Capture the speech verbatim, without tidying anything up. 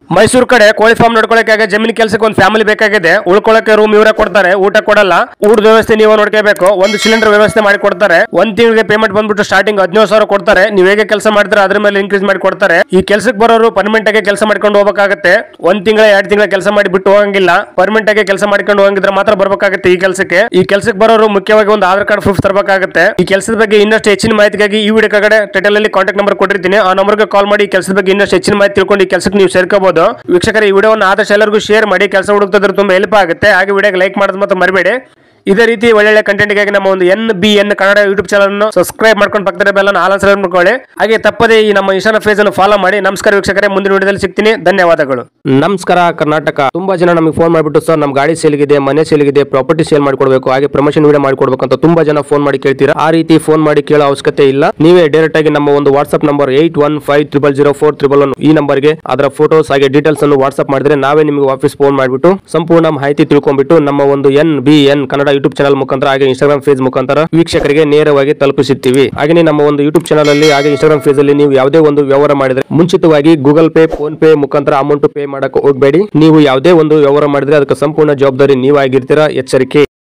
ಮೈಸೂರು ಕಡೆ ಕೋಳಿ ಫಾರ್ಮ್ ನೋಡ್ಕೊಳ್ಳೋಕೆ ಜಮೀನ್ ಕೆಲಸಕ್ಕೆ ಒಂದು ಫ್ಯಾಮಿಲಿ ಬೇಕಾಗಿದೆ. ಉಳ್ಕೊಳ್ಳೋಕೆ ರೂಮ್ ಇವರೇ ಕೊಡ್ತಾರೆ, ಊಟ ಕೊಡಲ್ಲ, ಊಟದ ವ್ಯವಸ್ಥೆ ನೀವು ನೋಡ್ಕೋಬೇಕು. ಒಂದು ಸಿಲಿಂಡರ್ ವ್ಯವಸ್ಥೆ ಮಾಡಿ ಕೊಡ್ತಾರೆ. ಒಂದ್ ತಿಂಗಳಿಗೆ ಪೇಮೆಂಟ್ ಬಂದ್ಬಿಟ್ಟು ಸ್ಟಾರ್ಟಿಂಗ್ ಹದಿನೇಳು ಸಾವಿರ ಕೊಡ್ತಾರೆ. ನೀವು ಹೇಗೆ ಕೆಲಸ ಮಾಡ್ತಾರೆ ಅದ್ರ ಮೇಲೆ ಇನ್ಕ್ರೀಸ್ ಮಾಡಿ ಕೊಡ್ತಾರೆ. ಈ ಕೆಲಸಕ್ಕೆ ಬರೋರು ಪರ್ಮನೆಂಟ್ ಆಗಿ ಕೆಲಸ ಮಾಡ್ಕೊಂಡು ಹೋಗಬೇಕಾಗುತ್ತೆ. ಒಂದ್ ತಿಂಗಳ ಎರಡು ತಿಂಗಳ ಕೆಲಸ ಮಾಡಿ ಬಿಟ್ಟು ಹೋಗಂಗಿಲ್ಲ. ಪರ್ಮನೆಂಟ್ ಆಗಿ ಕೆಲಸ ಮಾಡ್ಕೊಂಡು ಹೋಗಿದ್ರೆ ಮಾತ್ರ ಬರ್ಬೇಕಾಗುತ್ತೆ ಈ ಕೆಲಸಕ್ಕೆ. ಈ ಕೆಲಸಕ್ಕೆ ಬರೋರು ಮುಖ್ಯವಾಗಿ ಒಂದು ಆಧಾರ್ ಕಾರ್ಡ್ ಪ್ರೂಫ್ ತರಬೇಕಾಗುತ್ತೆ. ಈ ಕೆಲಸದ ಬಗ್ಗೆ ಇನ್ನಷ್ಟು ಹೆಚ್ಚಿನ ಮಾಹಿತಿಗಾಗಿ ಈ ವಿಡಿಯೋ ಕೆಳಗಡೆ ಟೈಟಲ್ ಅಲ್ಲಿ ಕಾಂಟ್ಯಾಕ್ಟ್ ನಂಬರ್ ಕೊಟ್ಟಿರ್ತೀನಿ. ಆ ನಂಬರ್ಗೆ ಕಾಲ್ ಮಾಡಿ ಈ ಕೆಲಸದ ಬಗ್ಗೆ ಇನ್ನಷ್ಟು ಹೆಚ್ಚಿನ ಮಾಹಿತಿ ತಿಳ್ಕೊಂಡು ಈ ಕೆಲಸಕ್ಕೆ ನೀವು ಸೇರ್ಕೋಬಹುದು. ವೀಕ್ಷಕರ, ಈ ವಿಡಿಯೋವನ್ನು ಆದಷ್ಟು ಎಲ್ಲರಿಗೂ ಶೇರ್ ಮಾಡಿ. ಕೆಲಸ ಹುಡುಕ್ತಿದ್ರೆ ತುಂಬಾ ಹೆಲ್ಪ್ ಆಗುತ್ತೆ. ಹಾಗೆ ವಿಡಿಯೋಗೆ ಲೈಕ್ ಮಾಡೋದು ಮತ್ತು ಮರಿಬೇಡಿ. ಇದೇ ರೀತಿ ಒಳ್ಳೊಳ್ಳೆ ಕಂಟೆಂಟ್ಗಾಗಿ ನಮ್ಮ ಒಂದು N B N Kannada YouTube channel ಅನ್ನು ಸಬ್ಸ್ಕ್ರೈಬ್ ಮಾಡ್ಕೊಂಡು ಪಕ್ಕದ ಬೆಲ್ ಅನ್ನು ಆಲ್ ಸಬ್ಸ್ಕ್ರೈಬ್ ಮಾಡ್ಕೊಳ್ಳಿ. ಹಾಗೆ ತಪ್ಪದೇ ಈ ನಮ್ಮ ಇನ್ಸ್ಟಾ ಪೇಜ್ ಅನ್ನು ಫಾಲೋ ಮಾಡಿ. ನಮಸ್ಕಾರ ವೀಕ್ಷಕರೇ, ಮುಂದಿನ ವಿಡಿಯೋದಲ್ಲಿ ಸಿಗ್ತೀನಿ. ಧನ್ಯವಾದಗಳು. ನಮಸ್ಕಾರ ಕರ್ನಾಟಕ. ತುಂಬಾ ಜನ ನಮಗೆ ಫೋನ್ ಮಾಡಿಬಿಟ್ಟು ಸರ್ ನಮ್ಮ ಗಾಡಿ ಸೇಲ್ಗಿದೆ, ಮನೆ ಸೇಲ್ಗಿದೆ, ಪ್ರಾಪರ್ಟಿ ಸೇಲ್ ಮಾಡ್ಕೊಡ್ಬೇಕು, ಹಾಗೆ ಪ್ರಮೋಷನ್ ವಿಡಿಯೋ ಮಾಡ್ಕೊಡ್ಬೇಕು ಅಂತ ತುಂಬಾ ಜನ ಫೋನ್ ಮಾಡಿ ಕೇಳ್ತೀರಾ. ಆ ರೀತಿ ಫೋನ್ ಮಾಡಿ ಕೇಳೋ ಅವಶ್ಯಕತೆ ಇಲ್ಲ. ನೀವೇ ಡೈರೆಕ್ಟ್ ಆಗಿ ನಮ್ಮ ಒಂದು WhatsApp number eight one five triple zero four triple one ಈ ನಂಬರ್ಗೆ ಅದರ ಫೋಟೋಸ್ ಹಾಗೆ ಡೀಟೇಲ್ಸ್ ಅನ್ನು ವಾಟ್ಸ್ಆಪ್ ಮಾಡಿದ್ರೆ ನಾವೇ ನಿಮಗೆ ವಾಪಸ್ ಫೋನ್ ಮಾಡಿಬಿಟ್ಟು ಸಂಪೂರ್ಣ ಮಾಹಿತಿ ತಿಳ್ಕೊಂಡ್ಬಿಟ್ಟು ನಮ್ಮ ಒಂದು N B N Kannada YouTube channel ಮುಖಾಂತರ ಹಾಗೆ ಇನ್ಸ್ಟಾಗ್ರಾಮ್ ಪೇಜ್ ಮುಖಾಂತರ ವೀಕ್ಷಕರಿಗೆ ನೇರವಾಗಿ ತಲುಪಿಸುತ್ತೀವಿ. ಹಾಗೆ ನಮ್ಮ ಒಂದು ಯೂಟ್ಯೂಬ್ ಚಾನಲ್ ಅಲ್ಲಿ ಹಾಗೆ ಇನ್ಸ್ಟಾಗ್ರಾಮ್ ಪೇಜ್ ಅಲ್ಲಿ ನೀವು ಯಾವುದೇ ಒಂದು ವ್ಯವಹಾರ ಮಾಡಿದ್ರೆ ಮುಂಚಿತವಾಗಿ ಗೂಗಲ್ ಪೇ, ಫೋನ್ ಪೇ ಮುಖಾಂತರ ಅಮೌಂಟ್ ಪೇ ಮಾಡಕ್ಕೆ ಹೋಗಬೇಡಿ. ನೀವು ಯಾವುದೇ ಒಂದು ವ್ಯವಹಾರ ಮಾಡಿದ್ರೆ ಅದಕ್ಕೆ ಸಂಪೂರ್ಣ ಜವಾಬ್ದಾರಿ ನೀವಾಗಿರ್ತೀರಾ. ಎಚ್ಚರಿಕೆ.